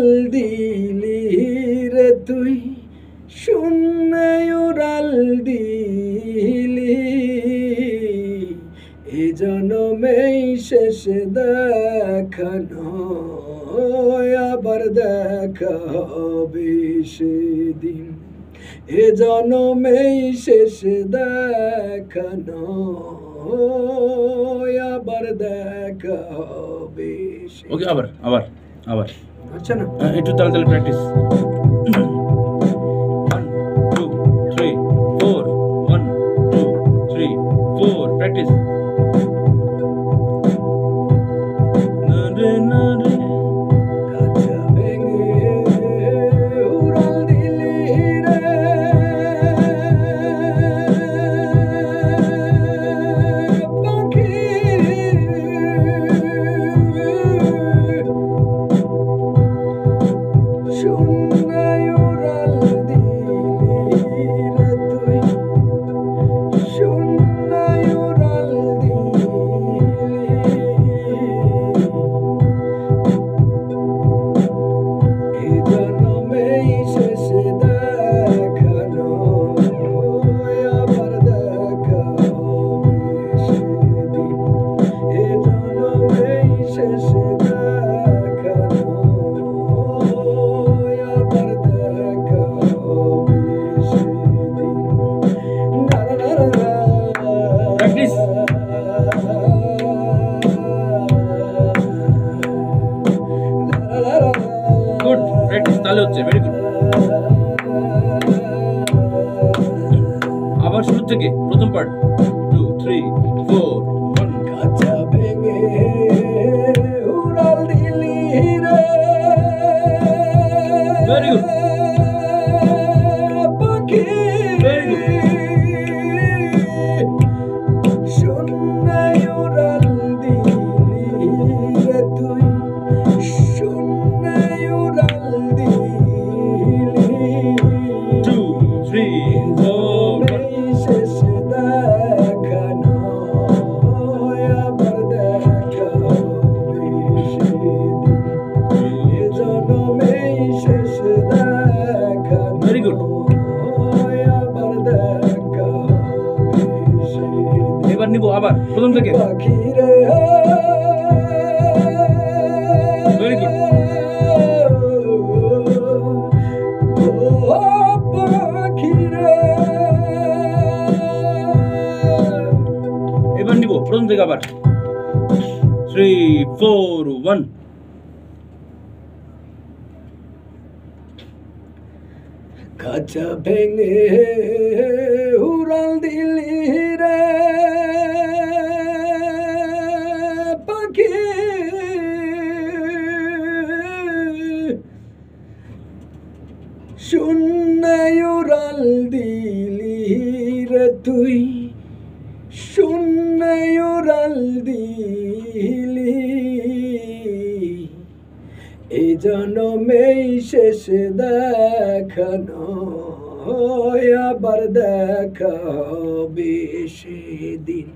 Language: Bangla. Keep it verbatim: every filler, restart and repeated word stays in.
দিলি রে তুই, শূন্যে উড়াল দিলি। এ জনমেই শেষ দেখা নয়, আবার দেখা হবে সেদিন। এ জনমেই শেষ দেখা নয়, আবার দেখা হবে। ওকে, আবার আবার আবার আচ্ছা না, একটু তাড়াতাড়ি practice. One two three four, one two three four, practice. কাঁচা ভেঙে উড়াল দিলি রে পাখি, শূন্যে উড়াল দিলি রে তুই, শূন্যে উড়াল দিলি। এ জনমেই শেষ দেখা নয়, আবার দেখা হবে সেদিন। এ জনমেই শেষ দেখা নয়, আবার দেখা হবে সেদিন। না না না না প্র্যাকটিস। গুড, প্র্যাকটিস তাহলে হচ্ছে। Very good. আবার শুরু থেকে প্রথম part. Two three four, one. কাঁচা ভেঙে উড়াল দিলি রে ভেরি গুড, পাখি, ভেরি গুড। শূন্যে উড়াল দিলি রে তুই, শূন্যে উড়াল দিলি। টু থ্রি ফোর, এই শেষ দেখা নয়, আবার দেখা হবে সেদিন। এ জনমেই শেষ দেখা Very good. নয়, আবার দেখা হবে সেদিন। এবার নিব আবার প্রথম থেকে। পাখি রে, Very good. ও পাখি রে, এবার নিব প্রথম থেকে আবার। Three four, one. কাঁচা ভেঙে উড়াল দিলি রে পাখি, শূন্যে উড়াল দিলি রে তুই, শূন্যে উড়াল দিলি। এই জনমেই শেষ দেখা নয়, আবার দেখা হবে সেদিন।